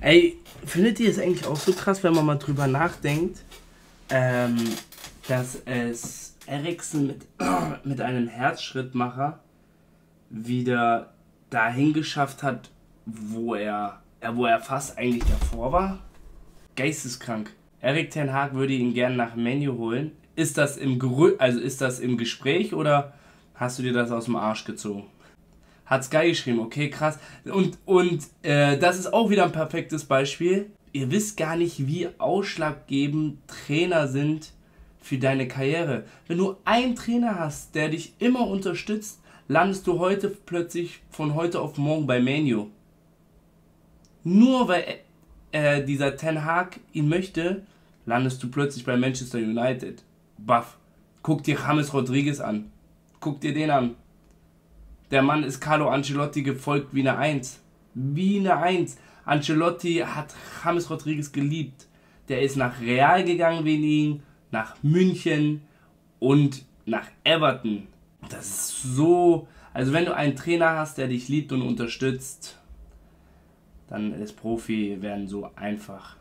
Ey, findet ihr es eigentlich auch so krass, wenn man mal drüber nachdenkt, dass es Eriksen mit einem Herzschrittmacher wieder dahin geschafft hat, wo er fast eigentlich davor war? Geisteskrank. Erik ten Hag würde ihn gerne nach Man U holen. Ist das im Gespräch oder hast du dir das aus dem Arsch gezogen? Hat Sky geschrieben, okay, krass. Und das ist auch wieder ein perfektes Beispiel. Ihr wisst gar nicht, wie ausschlaggebend Trainer sind für deine Karriere. Wenn du einen Trainer hast, der dich immer unterstützt, landest du heute plötzlich von heute auf morgen bei Man U. Nur weil dieser Ten Hag ihn möchte, landest du plötzlich bei Manchester United. Baff. Guck dir James Rodriguez an. Guck dir den an. Der Mann ist Carlo Ancelotti gefolgt wie eine Eins. Wie eine Eins. Ancelotti hat James Rodriguez geliebt. Der ist nach Real gegangen wegen ihm, nach München und nach Everton. Das ist so... Also wenn du einen Trainer hast, der dich liebt und unterstützt, dann ist Profi werden so einfach.